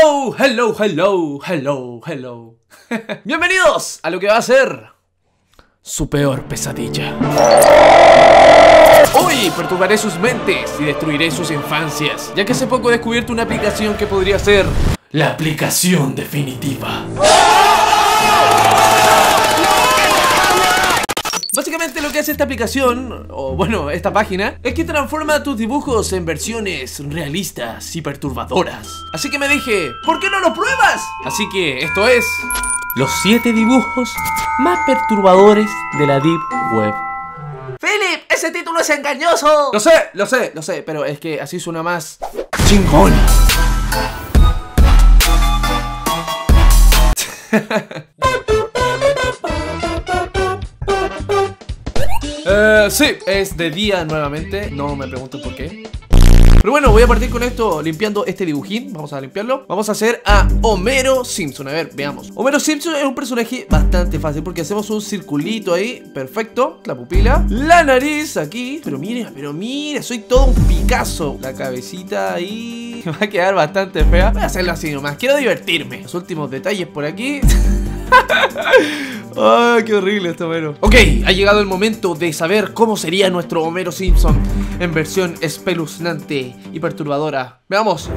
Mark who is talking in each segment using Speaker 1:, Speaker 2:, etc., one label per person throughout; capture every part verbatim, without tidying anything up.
Speaker 1: Hello, hello, hello, hello, hello. Bienvenidos a lo que va a ser su peor pesadilla. Hoy perturbaré sus mentes y destruiré sus infancias, ya que hace poco he descubierto una aplicación que podría ser la aplicación definitiva. Básicamente lo que hace esta aplicación, o bueno, esta página, es que transforma tus dibujos en versiones realistas y perturbadoras. Así que me dije, ¿por qué no lo pruebas? Así que esto es los siete dibujos más perturbadores de la Deep Web.
Speaker 2: ¡Philip! ¡Ese título es engañoso!
Speaker 1: Lo sé, lo sé, lo sé, pero es que así suena más chingón. Eh, sí, es de día nuevamente. No me pregunten por qué. Pero bueno, voy a partir con esto limpiando este dibujín. Vamos a limpiarlo. Vamos a hacer a Homero Simpson. A ver, veamos. Homero Simpson es un personaje bastante fácil porque hacemos un circulito ahí. Perfecto, la pupila, la nariz aquí. Pero mira, pero mira, soy todo un Picasso. La cabecita ahí va a quedar bastante fea. Voy a hacerlo así nomás, quiero divertirme. Los últimos detalles por aquí. ¡Ay, qué horrible esto, Homero! Ok, ha llegado el momento de saber cómo sería nuestro Homero Simpson en versión espeluznante y perturbadora. Veamos.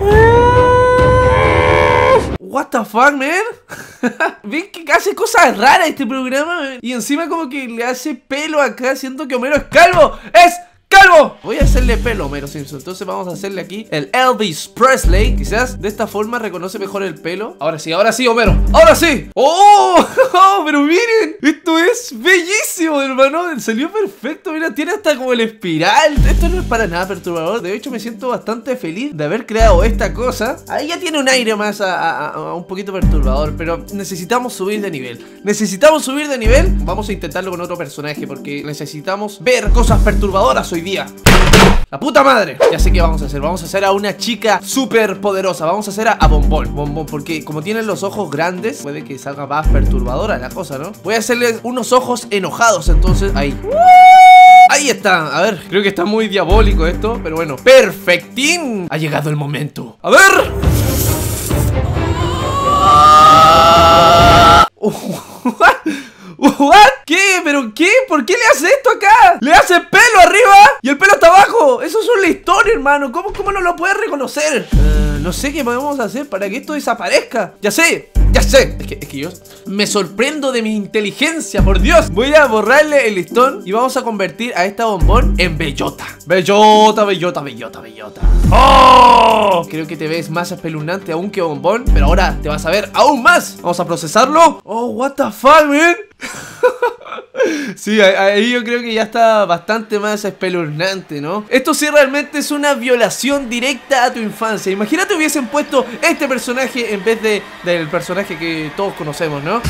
Speaker 1: What the fuck, man? ¿Ven que hace cosas raras este programa, man? Y encima como que le hace pelo acá, siento que Homero es calvo. ¡Es calvo! Voy a hacerle pelo a Homero Simpson. Entonces vamos a hacerle aquí el Elvis Presley. Quizás de esta forma reconoce mejor el pelo. Ahora sí, ahora sí, Homero. ¡Ahora sí! ¡Oh! ¡Oh! Pero miren, esto es bellísimo, hermano. Salió perfecto. Mira, tiene hasta como el espiral. Esto no es para nada perturbador. De hecho, me siento bastante feliz de haber creado esta cosa. Ahí ya tiene un aire más a, a, a un poquito perturbador. Pero necesitamos subir de nivel. Necesitamos subir de nivel. Vamos a intentarlo con otro personaje porque necesitamos ver cosas perturbadoras hoy día. La puta madre. Ya sé qué vamos a hacer. Vamos a hacer a una chica súper poderosa. Vamos a hacer a, a Bombón Bombón, porque como tienen los ojos grandes, puede que salga más perturbadora la cosa, ¿no? Voy a hacerle unos ojos enojados. Entonces, ahí ahí está. A ver, creo que está muy diabólico esto, pero bueno, perfectín. Ha llegado el momento. A ver. ¿What? ¿Qué? ¿Pero qué? ¿Por qué le hace esto acá? Le hace pelo arriba y el pelo está abajo. Eso es una historia, hermano. ¿Cómo, cómo no lo puedes reconocer? Uh, no sé qué podemos hacer para que esto desaparezca. Ya sé, ya sé. Es que, es que yo me sorprendo de mi inteligencia, por Dios. Voy a borrarle el listón y vamos a convertir a esta Bombón en bellota. Bellota, bellota, bellota, bellota. ¡Oh! Creo que te ves más espeluznante aún que Bombón, pero ahora te vas a ver aún más. Vamos a procesarlo. Oh, what the fuck, man. Sí, ahí yo creo que ya está bastante más espeluznante, ¿no? Esto sí realmente es una violación directa a tu infancia. Imagínate hubiesen puesto este personaje en vez de del personaje que todos conocemos, ¿no?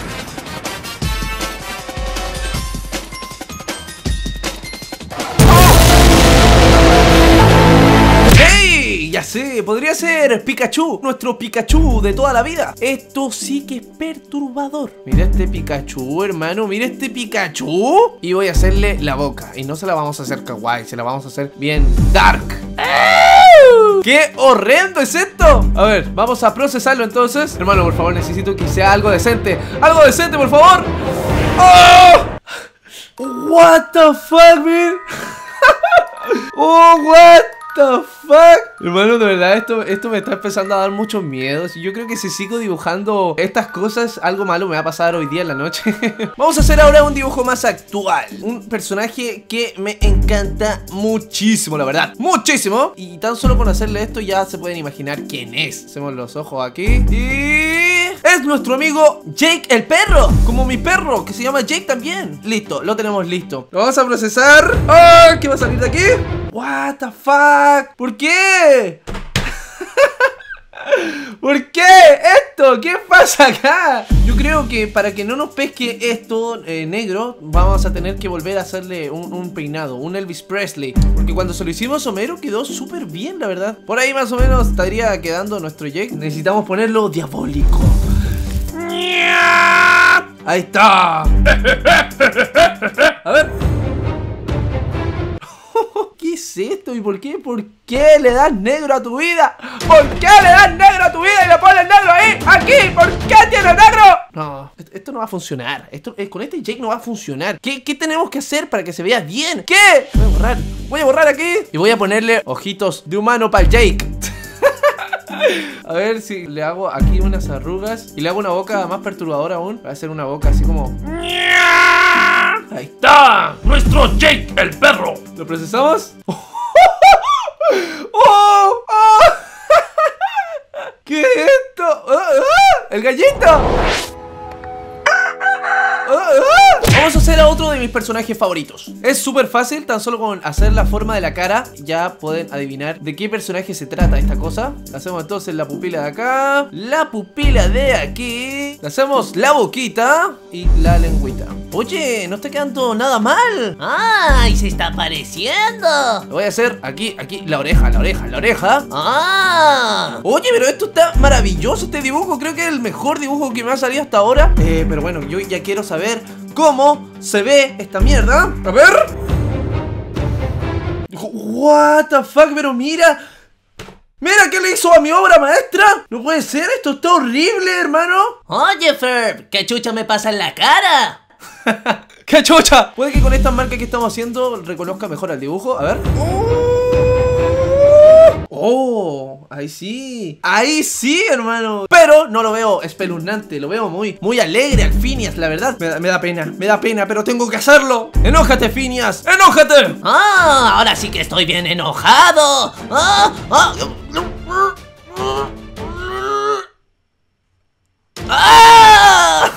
Speaker 1: Ya sé, podría ser Pikachu, nuestro Pikachu de toda la vida. Esto sí que es perturbador. Mira este Pikachu, hermano, mira este Pikachu. Y voy a hacerle la boca. Y no se la vamos a hacer kawaii, se la vamos a hacer bien dark. ¡Qué horrendo es esto! A ver, vamos a procesarlo entonces. Hermano, por favor, necesito que sea algo decente. ¡Algo decente, por favor! ¡Oh! What the fuck, man. Oh, what the fuck. Hermano, de verdad esto, esto me está empezando a dar muchos miedos. Yo creo que si sigo dibujando estas cosas, algo malo me va a pasar hoy día en la noche. Vamos a hacer ahora un dibujo más actual. Un personaje que me encanta muchísimo, la verdad. Muchísimo. Y tan solo con hacerle esto ya se pueden imaginar quién es. Hacemos los ojos aquí. Y es nuestro amigo Jake el perro. Como mi perro, que se llama Jake también. Listo, lo tenemos listo. Lo vamos a procesar. ¡Oh! ¿Qué va a salir de aquí? What the fuck? ¿Por qué? ¿Por qué esto? ¿Qué pasa acá? Yo creo que para que no nos pesque esto eh, negro, vamos a tener que volver a hacerle un, un peinado, un Elvis Presley. Porque cuando se lo hicimos a Homero quedó súper bien, la verdad. Por ahí más o menos estaría quedando nuestro Jake. Necesitamos ponerlo diabólico. Ahí está. A ver. ¿Qué es esto? ¿Y por qué? ¿Por qué le das negro a tu vida? ¿Por qué le das negro a tu vida y le pones negro ahí? ¡Aquí! ¿Por qué tiene negro? No, esto no va a funcionar. Esto, eh, con este Jake no va a funcionar. ¿Qué, ¿Qué tenemos que hacer para que se vea bien? ¿Qué? Voy a borrar. Voy a borrar aquí. Y voy a ponerle ojitos de humano para el Jake. A ver si le hago aquí unas arrugas y le hago una boca más perturbadora aún. Va a hacer una boca así como... Ahí está, nuestro Jake el perro. ¿Lo procesamos? ¡Oh! ¡Oh! ¡Oh! ¿Qué es esto? ¡Oh! ¡Oh! ¡El gallito! Vamos a hacer a otro de mis personajes favoritos. Es súper fácil, tan solo con hacer la forma de la cara ya pueden adivinar de qué personaje se trata esta cosa. Hacemos entonces la pupila de acá, la pupila de aquí, le hacemos la boquita y la lengüita. Oye, no está quedando nada mal.
Speaker 2: ¡Ay, se está pareciendo!
Speaker 1: Lo voy a hacer aquí, aquí, la oreja, la oreja, la oreja.
Speaker 2: ¡Ah!
Speaker 1: Oye, pero esto está maravilloso, este dibujo. Creo que es el mejor dibujo que me ha salido hasta ahora. eh, Pero bueno, yo ya quiero saber cómo se ve esta mierda. A ver. What the fuck, pero mira. Mira qué le hizo a mi obra maestra. No puede ser, esto está horrible, hermano.
Speaker 2: Oye, Ferb, ¿qué chucha me pasa en la cara?
Speaker 1: ¡Qué chucha! Puede que con estas marcas que estamos haciendo reconozca mejor al dibujo. A ver. Oh, ahí sí. Ahí sí, hermano. Pero no lo veo espeluznante. Lo veo muy, muy alegre al Phineas, la verdad. Me da, me da pena, me da pena, pero tengo que hacerlo. ¡Enójate, Phineas! ¡Enójate!
Speaker 2: ¡Ah! Ahora sí que estoy bien enojado. ¡Ah! ¡Ah! ¡Ah!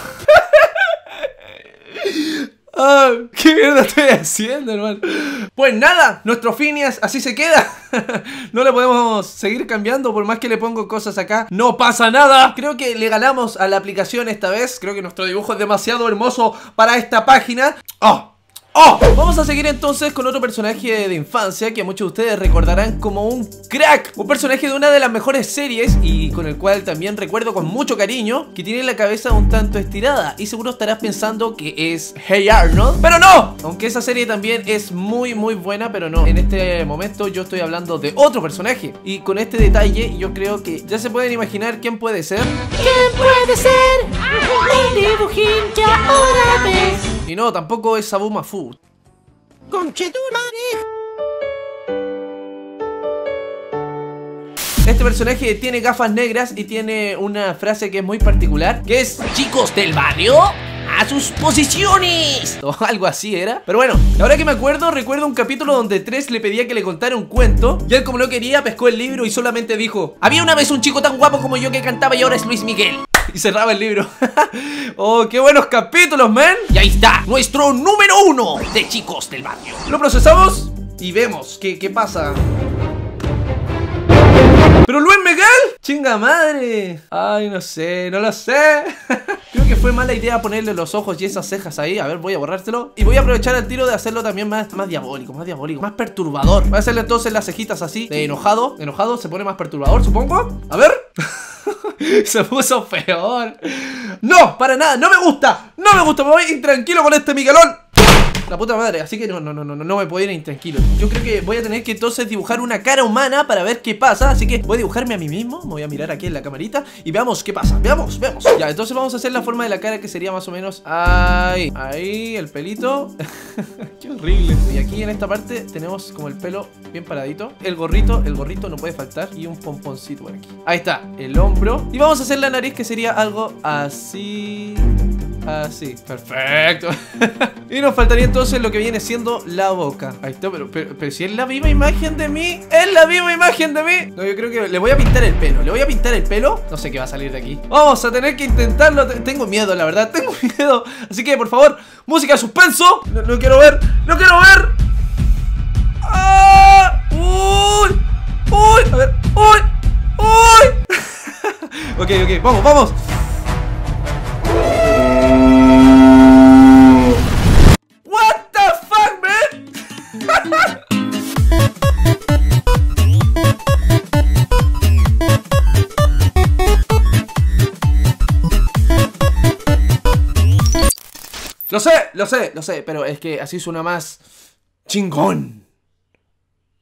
Speaker 1: Ah, ¿qué mierda estoy haciendo, hermano? Pues nada, nuestro Phineas así se queda. No le podemos seguir cambiando. Por más que le pongo cosas acá, no pasa nada. Creo que le ganamos a la aplicación esta vez. Creo que nuestro dibujo es demasiado hermoso para esta página. ¡Oh! ¡Oh! Vamos a seguir entonces con otro personaje de infancia que muchos de ustedes recordarán como un crack. Un personaje de una de las mejores series y con el cual también recuerdo con mucho cariño, que tiene la cabeza un tanto estirada. Y seguro estarás pensando que es Hey Arnold, pero no. Aunque esa serie también es muy muy buena, pero no. En este momento yo estoy hablando de otro personaje. Y con este detalle yo creo que ya se pueden imaginar quién puede ser.
Speaker 3: ¿Quién puede ser? Un dibujín que ahora ves.
Speaker 1: Y no, tampoco es Sabu Mafu. Este personaje tiene gafas negras y tiene una frase que es muy particular, que es:
Speaker 2: chicos del barrio, a sus posiciones.
Speaker 1: O algo así era. Pero bueno, ahora que me acuerdo, recuerdo un capítulo donde Tres le pedía que le contara un cuento y él, como no quería, pescó el libro y solamente dijo:
Speaker 2: había una vez un chico tan guapo como yo que cantaba y ahora es Luis Miguel.
Speaker 1: Y cerraba el libro. Oh, qué buenos capítulos, man.
Speaker 2: Y ahí está, nuestro número uno de chicos del barrio.
Speaker 1: Lo procesamos y vemos qué, qué pasa. ¿Pero Luis Miguel? ¡Chinga madre! Ay, no sé, no lo sé. Creo que fue mala idea ponerle los ojos y esas cejas ahí. A ver, voy a borrárselo. Y voy a aprovechar el tiro de hacerlo también más, más diabólico, más diabólico, más perturbador. Voy a hacerle entonces las cejitas así, de enojado. Enojado se pone más perturbador, supongo. A ver. Se puso peor. No, para nada, no me gusta. No me gusta, me voy intranquilo con este Miguelón. La puta madre, así que no, no, no, no, no me puedo ir intranquilo. Yo creo que voy a tener que entonces dibujar una cara humana para ver qué pasa. Así que voy a dibujarme a mí mismo. Me voy a mirar aquí en la camarita y veamos qué pasa. Veamos, veamos. Ya, entonces vamos a hacer la forma de la cara, que sería más o menos ahí. Ahí, el pelito. Qué horrible. Y aquí en esta parte tenemos como el pelo bien paradito. El gorrito, el gorrito no puede faltar. Y un pomponcito por aquí. Ahí está, el hombro. Y vamos a hacer la nariz, que sería algo así. Así, perfecto. Y nos faltaría entonces lo que viene siendo la boca. Ahí está, pero, pero, pero si es la misma imagen de mí. Es la misma imagen de mí. No, yo creo que le voy a pintar el pelo. Le voy a pintar el pelo. No sé qué va a salir de aquí. Vamos a tener que intentarlo. Tengo miedo, la verdad, tengo miedo. Así que, por favor, música de suspenso. No, no quiero ver, no quiero ver. ¡Ah! ¡Uy! ¡Uy! A ver, ¡uy! ¡Uy! Ok, ok, vamos, vamos. What the fuck, man? Lo sé, lo sé, lo sé, pero es que así suena más chingón.